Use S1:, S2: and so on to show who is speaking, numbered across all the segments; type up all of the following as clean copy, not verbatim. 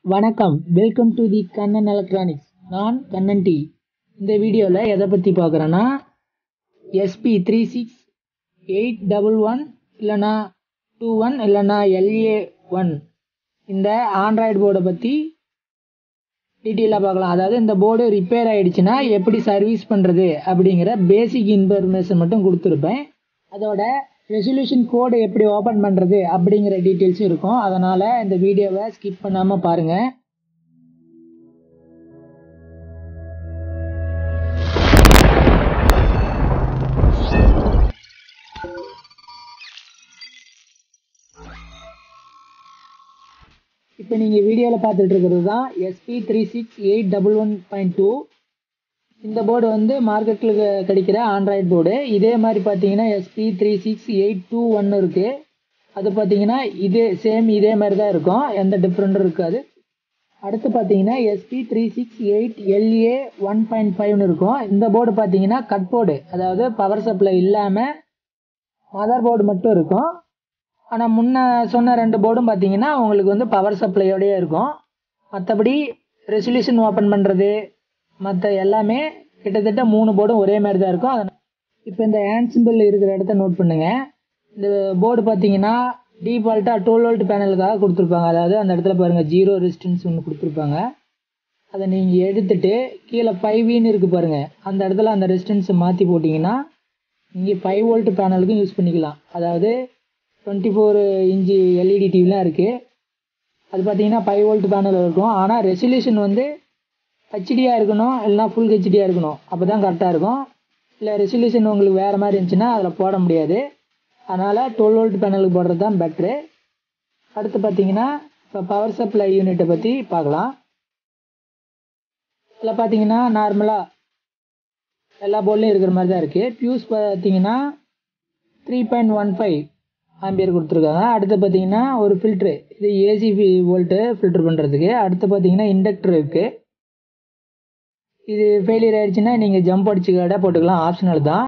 S1: வணக்கம், welcome to the Kannan electronics. நான் Kannan D. இந்த வீடியோவில் எதை பற்றி பார்க்குறேன்னா SP368111 இல்லைனா 21 இல்லைனா LA1 இந்த ஆண்ட்ராய்டு போர்டை பற்றி டீட்டெயிலாக பார்க்கலாம். அதாவது இந்த போர்டு ரிப்பேர் ஆகிடுச்சுன்னா எப்படி சர்வீஸ் பண்ணுறது அப்படிங்கிற பேசிக் இன்ஃபர்மேஷன் மட்டும் கொடுத்துருப்பேன். அதோட ரெசல்யூஷன் கோடு எப்படி ஓப்பன் பண்ணுறது அப்படிங்கிற டீட்டெயில்ஸும் இருக்கும். அதனால் இந்த வீடியோவை ஸ்கிப் பண்ணாமல் பாருங்கள். இப்போ நீங்கள் வீடியோவில் பார்த்துட்டு இருக்கிறது தான் SP36811.2. இந்த போர்டு வந்து மார்க்கெட்டில் கிடைக்கிற ஆண்ட்ராய்டு போர்டு. இதே மாதிரி பார்த்தீங்கன்னா SP36821 இருக்குது. அது பார்த்தீங்கன்னா இதே மாதிரி தான் இருக்கும், எந்த டிஃப்ரெண்ட்டும் இருக்காது. அடுத்து பார்த்தீங்கன்னா SP368LA1.5 இருக்கும். இந்த போர்டு பார்த்தீங்கன்னா கட் போர்டு, அதாவது பவர் சப்ளை இல்லாமல் மதர் போர்டு மட்டும் இருக்கும். ஆனால் முன்ன சொன்ன ரெண்டு போர்டும் பார்த்தீங்கன்னா உங்களுக்கு வந்து பவர் சப்ளையோடய இருக்கும். மற்றபடி ரெசல்யூஷன் ஓப்பன் பண்ணுறது மற்ற எல்லாமே கிட்டத்தட்ட 3 போர்டும் ஒரே மாதிரி தான் இருக்கும். அதனால் இப்போ இந்த ஹேண்ட் சிம்பிள் இருக்கிற இடத்த நோட் பண்ணுங்கள். இந்த போர்டு பார்த்தீங்கன்னா டிஃபால்ட்டாக 12 வோல்ட் பேனலுக்காக கொடுத்துருப்பாங்க. அதாவது அந்த இடத்துல பாருங்கள் 0 ரெசிஸ்டன்ஸ் ஒன்று கொடுத்துருப்பாங்க. அதை நீங்கள் எடுத்துகிட்டு கீழே 5Vன்னு இருக்குது பாருங்கள், அந்த இடத்துல அந்த ரெசிஸ்டன்ஸை மாற்றி போட்டிங்கன்னா நீங்கள் 5 வோல்ட் பேனலுக்கும் யூஸ் பண்ணிக்கலாம். அதாவது 24 இன்ச்சு எல்இடி டிவிலாம் இருக்குது. அது பார்த்தீங்கன்னா 5 வோல்ட் பேனல் இருக்கும். ஆனால் ரெசல்யூஷன் வந்து ஹெச்டியாக இருக்கணும், இல்லைனா ஃபுல் ஹெச்டியாக இருக்கணும். அப்போ தான் கரெக்டாக இருக்கும். இல்லை ரெசல்யூஷன் உங்களுக்கு வேறு மாதிரி இருந்துச்சுன்னா அதில் போட முடியாது. அதனால் 12 வோல்ட் பேனலுக்கு போடுறது தான் பெட்ரு. அடுத்து பார்த்தீங்கன்னா இப்போ பவர் சப்ளை யூனிட்டை பற்றி பார்க்கலாம். இதில் பார்த்தீங்கன்னா நார்மலாக எல்லா போர்ட்லேயும் இருக்கிற மாதிரி தான் இருக்குது. ஃபியூஸ் பார்த்தீங்கன்னா 3.15 ஆம்பியர் கொடுத்துருக்காங்க. அடுத்து பார்த்தீங்கன்னா ஒரு ஃபில்ட்ரு, இது ஏசி வோல்ட்டு ஃபில்ட்ரு பண்ணுறதுக்கு. அடுத்து பார்த்தீங்கன்னா இண்டக்டர் இருக்குது. இது ஃபெயிலியர் ஆகிடுச்சுன்னா நீங்கள் ஜம்ப் அடிச்சு கடை போட்டுக்கலாம், ஆப்ஷனல் தான்.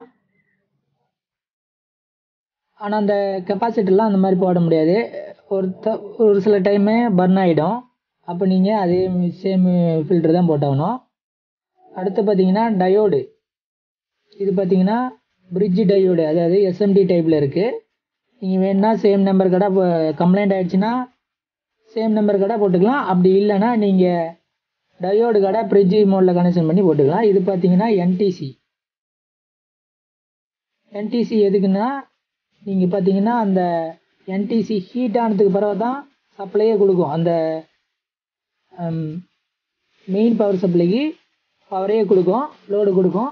S1: ஆனால் அந்த கெப்பாசிட்டர்லாம் அந்த மாதிரி போட முடியாது, ஒரு சில டைமு பர்ன் ஆகிடும். அப்போ நீங்கள் அதே சேம் ஃபில்ட்ரு தான் போட்டாகணும். அடுத்து பார்த்தீங்கன்னா டயோடு, இது பார்த்தீங்கன்னா பிரிட்ஜ் டயோடு, அதாவது SMD டைப்பில் இருக்குது. நீங்கள் வேணுன்னா சேம் நம்பர் கடை கம்ப்ளைண்ட் ஆகிடுச்சுன்னா சேம் நம்பர் கடை போட்டுக்கலாம். அப்படி இல்லைன்னா நீங்கள் டயோடு கடை பிரிட்ஜ் மோடில் கனெக்ஷன் பண்ணி போட்டுக்கலாம். இது பார்த்தீங்கன்னா NTC எதுக்குன்னா நீங்கள் பார்த்தீங்கன்னா அந்த NTC ஹீட் ஆனதுக்கு பிறகு தான் சப்ளையே கொடுக்கும். அந்த மெயின் பவர் சப்ளைக்கு பவரையே கொடுக்கும், லோடு கொடுக்கும்.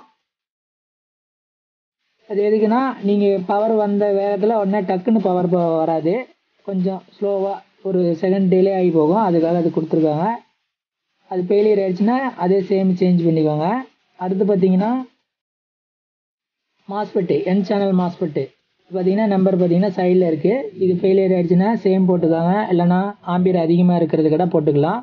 S1: அது எதுக்குன்னா நீங்கள் பவர் வந்த வேகத்தில் உடனே டக்குன்னு பவர் வராது, கொஞ்சம் ஸ்லோவாக ஒரு செகண்ட் டிலே ஆகி போகும். அதுக்காக அது கொடுத்துருக்காங்க. அது ஃபெயிலியர் ஆகிடுச்சுன்னா அதே சேம் சேஞ்ச் பண்ணிக்கோங்க. அடுத்து பார்த்தீங்கன்னா மாஸ்பெட்டு, N சேனல் மாஸ்பெட்டு பார்த்தீங்கன்னா நம்பர் பார்த்தீங்கன்னா சைடில் இருக்குது. இது ஃபெயிலியர் ஆகிடுச்சுன்னா சேம் போட்டுக்காங்க, இல்லைனா ஆம்பியர் அதிகமாக இருக்கிறது கடை போட்டுக்கலாம்.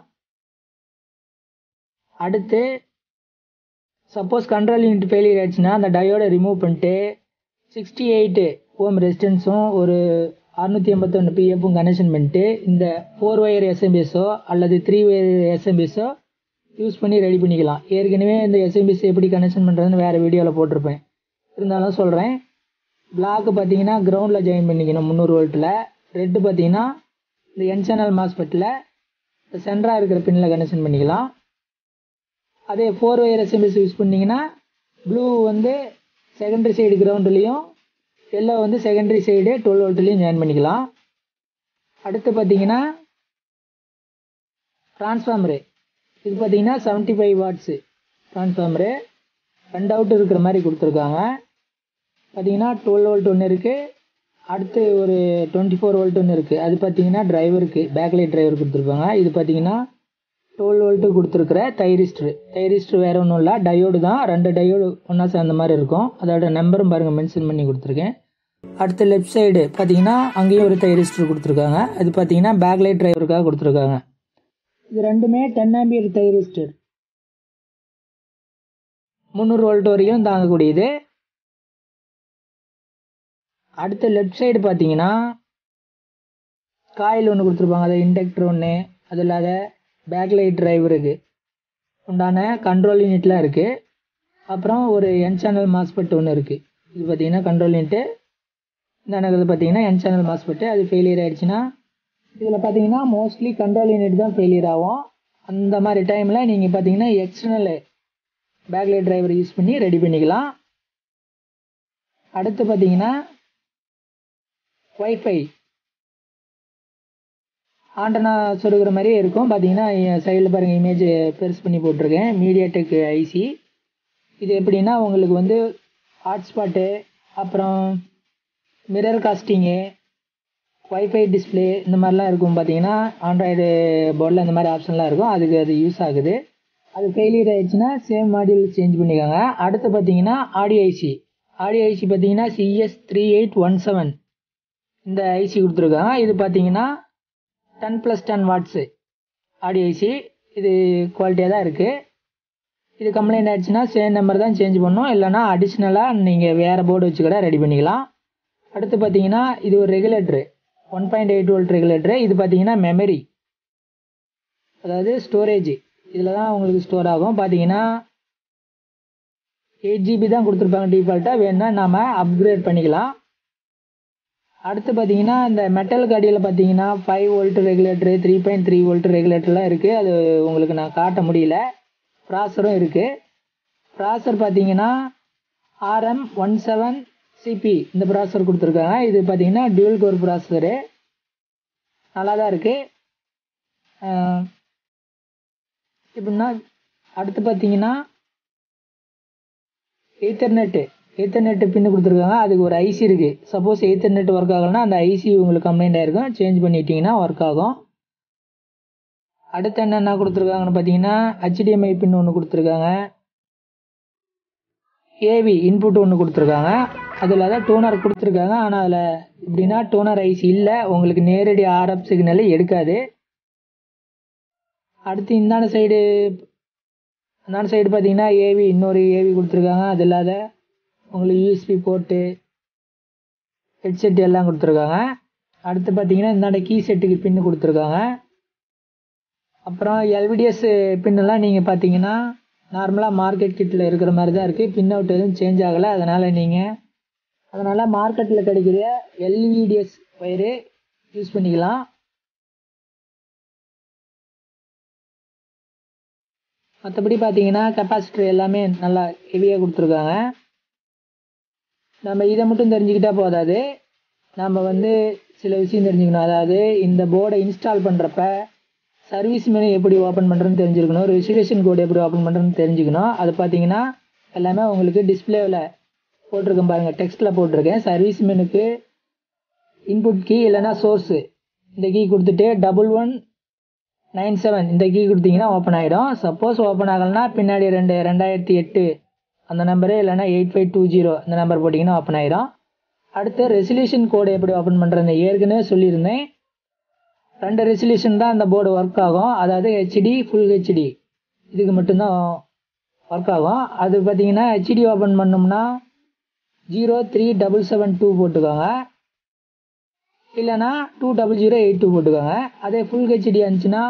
S1: அடுத்து சப்போஸ் கண்ட்ரோல் யூனிட் ஃபெயிலியர் ஆகிடுச்சுன்னா அந்த டயோடை ரிமூவ் பண்ணிட்டு 68 ஓம் ரெசிஸ்டன்ஸும் ஒரு 681 PFும் கனெக்ஷன் பண்ணிட்டு இந்த 4 ஒயர் SMBSஓ அல்லது 3 ஒயர் SMBSஓ யூஸ் பண்ணி ரெடி பண்ணிக்கலாம். ஏற்கனவே இந்த SMBS எப்படி கனெக்ஷன் பண்ணுறதுன்னு வேறு வீடியோவில் போட்டிருப்பேன், இருந்தாலும் சொல்கிறேன். பிளாக்கு பார்த்தீங்கன்னா கிரவுண்டில் ஜாயின் பண்ணிக்கணும் 300 வோல்ட்டில். ரெட்டு பார்த்தீங்கன்னா இந்த N சேனல் மாஸ்பெட்டில் சென்டராக இருக்கிற பின்னில் கனெக்ஷன் பண்ணிக்கலாம். அதே 4 ஒயர் SMBS யூஸ் பண்ணிங்கன்னா ப்ளூ வந்து செகண்டரி சைடு கிரவுண்டுலேயும், எல்லோ வந்து செகண்டரி சைடு 12 வோல்ட்லேயும் ஜாயின் பண்ணிக்கலாம். அடுத்து பார்த்தீங்கன்னா ட்ரான்ஸ்ஃபார்மரு, இது பார்த்தீங்கன்னா 75 வாட்ஸு ட்ரான்ஸ்ஃபார்மரு. 2 அவுட் இருக்கிற மாதிரி கொடுத்துருக்காங்க. பார்த்தீங்கன்னா 12 வோல்ட் ஒன்று இருக்குது, அடுத்து ஒரு 24 வோல்ட் ஒன்று இருக்குது. அது பார்த்தீங்கன்னா டிரைவருக்கு பேக்லைட் டிரைவர் கொடுத்துருக்காங்க. இது பார்த்தீங்கன்னா 12 வோல்ட்டு கொடுத்துருக்குற தைரிஸ்டர் வேறு ஒன்றும் இல்லை, டயோடு தான். 2 டயோடு ஒன்றா சேர்ந்த மாதிரி இருக்கும். அதோட நம்பரும் பாருங்கள் மென்ஷன் பண்ணி கொடுத்துருக்கேன். அடுத்து லெஃப்ட் சைடு பார்த்தீங்கன்னா அங்கேயும் ஒரு தைரிஸ்டர் கொடுத்துருக்காங்க. அது பார்த்தீங்கன்னா பேக்லைட் டிரைவருக்காக கொடுத்துருக்காங்க. இது ரெண்டுமே 10 ஆம்பியர் தைரிஸ்டர், 300 வோல்ட் வரைக்கும் தாங்கக்கூடியது. அடுத்து லெஃப்ட் சைடு பார்த்தீங்கன்னா காயில் ஒன்று கொடுத்துருப்பாங்க, அது இண்டக்டர் ஒன்று, அது இல்லாத பேக்லைட் டிரைவருக்கு உண்டான கண்ட்ரோல் யூனிட்லாம் இருக்குது. அப்புறம் ஒரு என் சேனல் மாஸ்பெட் ஒன்று இருக்குது. இது பார்த்திங்கன்னா கண்ட்ரோல் யூனிட்டு. இந்த பார்த்திங்கன்னா என் சேனல் மாஸ்பெட்டு. அது ஃபெயிலியர் ஆகிடுச்சுன்னா இதில் பார்த்திங்கன்னா மோஸ்ட்லி கண்ட்ரோல் யூனிட் தான் ஃபெயிலியர் ஆகும். அந்த மாதிரி டைமில் நீங்கள் பார்த்திங்கன்னா எக்ஸ்டர்னல் பேக்லைட் டிரைவர் யூஸ் பண்ணி ரெடி பண்ணிக்கலாம். அடுத்து பார்த்திங்கன்னா வைஃபை ஆண்டனா சொருகிற மாதிரியே இருக்கும். பார்த்தீங்கன்னா சைடில் பாருங்கள், இமேஜ் பெருசு பண்ணி போட்டிருக்கேன். MediaTek IC. இது எப்படின்னா உங்களுக்கு வந்து ஹாட்ஸ்பாட்டு, அப்புறம் மிரர் காஸ்டிங்கு, வைஃபை டிஸ்பிளே இந்த மாதிரிலாம் இருக்கும். பார்த்தீங்கன்னா ஆண்ட்ராய்டு போர்டில் இந்த மாதிரி ஆப்ஷன்லாம் இருக்கும். அதுக்கு அது யூஸ் ஆகுது. அது ஃபெயிலியர் ஆகிடுச்சுன்னா சேம் மாடியூல் சேஞ்ச் பண்ணிக்கோங்க. அடுத்து பார்த்தீங்கன்னா ஆடியோ ஐசி. ஆடியோ ஐசி பார்த்தீங்கன்னா CS3817 இந்த ஐசி கொடுத்துருக்காங்க. இது பார்த்தீங்கன்னா 10+10 வாட்ஸு ஆடியோ ஐசி. இது குவாலிட்டியாக தான் இருக்குது. இது கம்ப்ளைண்ட் ஆகிடுச்சுன்னா சேம் நம்பர் தான் சேஞ்ச் பண்ணணும். இல்லைனா அடிஷ்னலாக நீங்கள் வேறு போர்டு வச்சு கூட ரெடி பண்ணிக்கலாம். அடுத்து பார்த்தீங்கன்னா இது ஒரு ரெகுலேட்ரு, 1.8 வோல்ட் ரெகுலேட்ரு. இது பார்த்தீங்கன்னா மெமரி, அதாவது ஸ்டோரேஜ். இதில் தான் உங்களுக்கு ஸ்டோர் ஆகும். பார்த்தீங்கன்னா 8 GB தான் கொடுத்துருப்பாங்க டிஃபால்ட்டாக. வேணுன்னா நாம் அப்கிரேட் பண்ணிக்கலாம். அடுத்து பார்த்தீங்கன்னா இந்த மெட்டல் காடியில் பார்த்தீங்கன்னா 5 வோல்ட் ரெகுலேட்டரு, 3.3 வோல்ட் ரெகுலேட்டர்லாம் இருக்குது. அது உங்களுக்கு நான் காட்ட முடியல. ப்ராசரும் இருக்குது. ப்ராசர் பார்த்தீங்கன்னா RM17CP இந்த ப்ராசர் கொடுத்துருக்காங்க. இது பார்த்தீங்கன்னா டியூல் கோர் ப்ராசரு, நல்லா தான் இருக்குது. எப்படின்னா அடுத்து பார்த்தீங்கன்னா ஈத்தர்நெட்டு பின்னு கொடுத்துருக்காங்க. அதுக்கு ஒரு ஐசி இருக்குது. சப்போஸ் ஈத்தர்நெட் ஒர்க் ஆகலைன்னா அந்த ஐசி உங்களுக்கு கம்ப்ளைண்ட் ஆகிருக்கும். சேஞ்ச் பண்ணிட்டீங்கன்னா ஒர்க் ஆகும். அடுத்து என்னென்ன கொடுத்துருக்காங்கன்னு பார்த்தீங்கன்னா HDMI பின் ஒன்று கொடுத்துருக்காங்க. ஏவி இன்புட் ஒன்று கொடுத்துருக்காங்க. அதில் தான் டோனர் கொடுத்துருக்காங்க. ஆனால் அதில் எப்படின்னா டோனர் ஐசி இல்லை, உங்களுக்கு நேரடி RF சிக்னலே எடுக்காது. அடுத்து இந்தாண்ட சைடு பார்த்தீங்கன்னா ஏவி, இன்னொரு ஏவி கொடுத்துருக்காங்க. அது இல்லாத உங்களுக்கு USB போர்ட்டு, ஹெட்செட் எல்லாம் கொடுத்துருக்காங்க. அடுத்து பார்த்தீங்கன்னா இந்தாண்ட கீ செட்டுக்கு பின்னு கொடுத்துருக்காங்க. அப்புறம் LVDS பின்னெல்லாம் நீங்கள் பார்த்தீங்கன்னா நார்மலாக மார்க்கெட் கிட்டில் இருக்கிற மாதிரி தான் இருக்குது. பின் அவுட் எதுவும் சேஞ்ச் ஆகலை. அதனால் மார்க்கெட்டில் கிடைக்கிற LVDS வயரு யூஸ் பண்ணிக்கலாம். மற்றபடி பார்த்தீங்கன்னா கெப்பாசிட்டர் எல்லாமே நல்லா ஹெவியாக கொடுத்துருக்காங்க. நம்ம இதை மட்டும் தெரிஞ்சுக்கிட்டால் போதாது. நம்ம வந்து சில விஷயம் தெரிஞ்சுக்கணும். அதாவது இந்த போர்டை இன்ஸ்டால் பண்ணுறப்ப சர்வீஸ் மெனு எப்படி ஓப்பன் பண்ணுறதுன்னு தெரிஞ்சுக்கணும். ரெஜிஸ்ட்ரேஷன் கோடு எப்படி ஓப்பன் பண்ணுறதுன்னு தெரிஞ்சுக்கணும். அது பார்த்தீங்கன்னா எல்லாமே உங்களுக்கு டிஸ்பிளேவில் போட்டிருக்கேன் பாருங்கள், டெக்ஸ்ட்டில் போட்டிருக்கேன். சர்வீஸ் மெனுக்கு இன்புட் கீ இல்லைனா சோர்ஸு இந்த கீ கொடுத்துட்டு 1197 இந்த கீ கொடுத்தீங்கன்னா ஓப்பன் ஆகிடும். சப்போஸ் ஓப்பன் ஆகலைன்னா பின்னாடி 2008 அந்த நம்பரு இல்லைனா 8520 இந்த நம்பர் போட்டிங்கன்னா ஓப்பன் ஆகிடும். அடுத்து ரெசல்யூஷன் கோடு எப்படி ஓப்பன் பண்ணுறதுன்னு ஏற்கனவே சொல்லியிருந்தேன். 2 ரெசல்யூஷன் தான் இந்த போர்டு ஒர்க் ஆகும். அதாவது HD, ஃபுல் HD இதுக்கு மட்டும்தான் ஒர்க் ஆகும். அது பார்த்தீங்கன்னா HD ஓப்பன் பண்ணோம்னா 03772 போட்டுக்கோங்க, இல்லைனா 20082 போட்டுக்கோங்க. அதே ஃபுல் HD இருந்துச்சுன்னா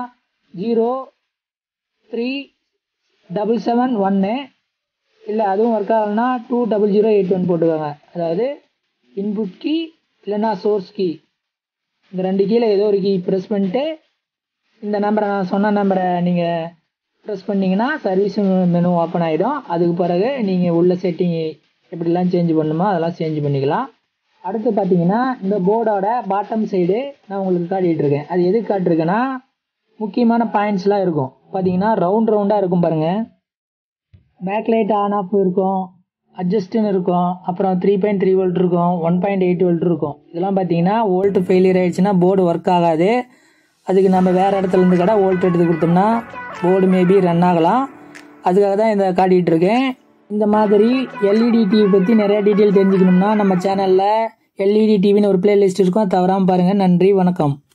S1: 03771, இல்லை அதுவும் ஒர்க் ஆகலைன்னா 20081 போட்டுக்கோங்க. அதாவது இன்புட் கீ இல்லைனா சோர்ஸ் கீ இந்த 2 கீழே ஏதோ ஒரு கீ ப்ரெஸ் பண்ணிட்டு இந்த நம்பரை, நான் சொன்ன நம்பரை நீங்கள் ப்ரெஸ் பண்ணிங்கன்னா சர்வீஸ் மெனு ஓப்பன் ஆகிடும். அதுக்கு பிறகு நீங்கள் உள்ள செட்டிங் எப்படிலாம் சேஞ்ச் பண்ணணுமோ அதெல்லாம் சேஞ்ச் பண்ணிக்கலாம். அடுத்து பார்த்தீங்கன்னா இந்த போர்டோட பாட்டம் சைடு நான் உங்களுக்கு காட்டிகிட்டு இருக்கேன். அது எதுக்கு காட்டிருக்கேன்னா முக்கியமான பாயிண்ட்ஸ்லாம் இருக்கும். பார்த்தீங்கன்னா ரவுண்டாக இருக்கும் பாருங்கள். பேக்லைட் ஆன் ஆஃப் இருக்கும், அட்ஜஸ்ட்டுன்னு இருக்கும், அப்புறம் 3.3 வோல்ட் இருக்கும், 1.8 வோல்ட் இருக்கும். இதெல்லாம் பார்த்தீங்கன்னா வோல்ட் ஃபெயிலியர் ஆகிடுச்சுன்னா போர்டு ஒர்க் ஆகாது. அதுக்கு நம்ம வேறு இடத்துலேருந்து கடை வோல்ட் எடுத்து கொடுத்தோம்னா போர்டு மேபி ரன் ஆகலாம். அதுக்காக தான் இதை காட்டிகிட்டு இருக்கேன். இந்த மாதிரி LED டிவி பற்றி நிறையா டீட்டெயில் தெரிஞ்சுக்கணும்னா நம்ம சேனலில் LED டிவின்னு ஒரு பிளேலிஸ்ட் இருக்கும், தவறாமல் பாருங்கள். நன்றி, வணக்கம்.